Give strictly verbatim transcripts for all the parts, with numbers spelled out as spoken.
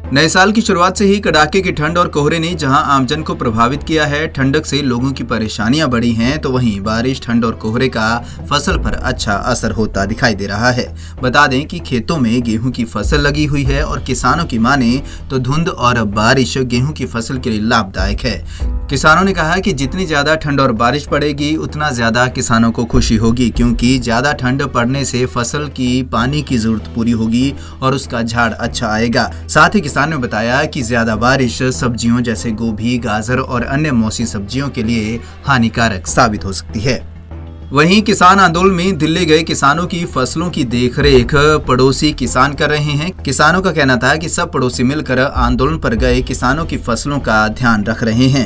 नए साल की शुरुआत से ही कड़ाके की ठंड और कोहरे ने जहां आमजन को प्रभावित किया है, ठंडक से लोगों की परेशानियां बढ़ी हैं, तो वहीं बारिश, ठंड और कोहरे का फसल पर अच्छा असर होता दिखाई दे रहा है। बता दें कि खेतों में गेहूं की फसल लगी हुई है और किसानों की माने तो धुंध और बारिश गेहूं की फसल के लिए लाभदायक है। किसानों ने कहा कि जितनी ज्यादा ठंड और बारिश पड़ेगी उतना ज्यादा किसानों को खुशी होगी, क्योंकि ज्यादा ठंड पड़ने से फसल की पानी की जरूरत पूरी होगी और उसका झाड़ अच्छा आएगा। साथ ही किसान ने बताया कि ज्यादा बारिश सब्जियों जैसे गोभी, गाजर और अन्य मौसमी सब्जियों के लिए हानिकारक साबित हो सकती है। वहीं किसान आंदोलन में दिल्ली गए किसानों की फसलों की देखरेख पड़ोसी किसान कर रहे हैं। किसानों का कहना था कि सब पड़ोसी मिलकर आंदोलन पर गए किसानों की फसलों का ध्यान रख रहे हैं।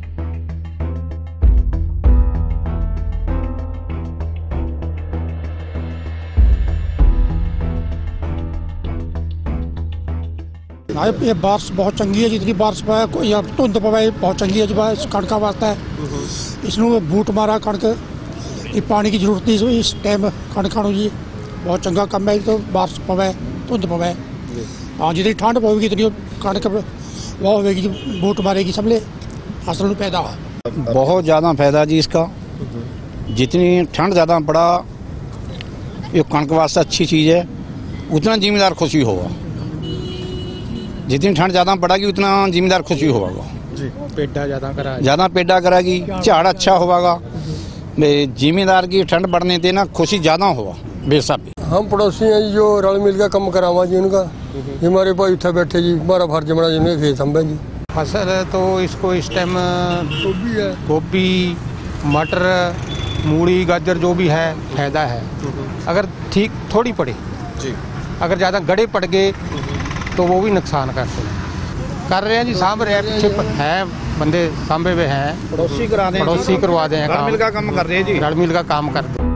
ये बारिश बहुत चंगी है, जितनी बारिश पाए कोई धुंध पवे बहुत चंगी है। जो कणक वास्ते इसनों बूट मारा कणक ये पानी की जरूरत नहीं इस टाइम कणक जी बहुत चंगा कम है। तो बारिश पवे धुंध पवे हाँ जितनी ठंड पवेगी इतनी कणक वो होगी, बूट मारेगी सबले फसल पैदा हो। बहुत ज़्यादा फायदा जी इसका। जितनी ठंड ज़्यादा पड़ा ये कणक वास्ते अच्छी चीज़ है, उतना जिम्मेदार खुशी होगा। जितनी ठंड ज़्यादा पड़ेगी उतना जिम्मेदार खुशी होगा जी। पेड़ा ज़्यादा करा ज़्यादा पेड़ा करेगी, झाड़ अच्छा होगा। जिम्मेदार की ठंड बढ़ने देना खुशी ज़्यादा होगा बेशक। हम पड़ोसी हैं जी, जो रल मिल का काम करावा जी उनका। ये हमारे भाई इतना बैठे जी, हमारा फर्ज बना जिन्हें खेत संभे जी। फसल है तो इसको इस टाइम गोभी है, गोभी, मटर, मूली, गाजर जो भी है फायदा है। अगर ठीक थोड़ी पड़े जी, अगर ज़्यादा गड़े पड़ गए तो वो भी नुकसान करते हैं। कर रहे हैं जी, सामभ रहे हैं, है बंदे सामभे हुए हैं, पड़ोसी करा दें, पड़ोसी करवा दें, रल मिल का काम कर रहे हैं जी, रल मिल का काम कर रहे हैं।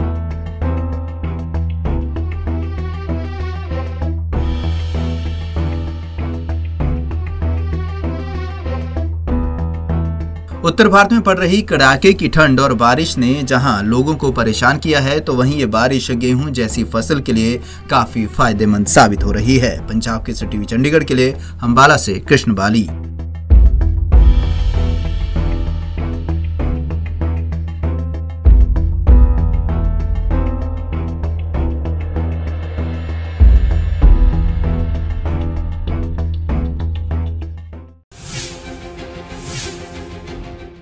उत्तर भारत में पड़ रही कड़ाके की ठंड और बारिश ने जहां लोगों को परेशान किया है, तो वहीं ये बारिश गेहूं जैसी फसल के लिए काफी फायदेमंद साबित हो रही है। पंजाब केसरी टीवी चंडीगढ़ के लिए अंबाला से कृष्ण बाली।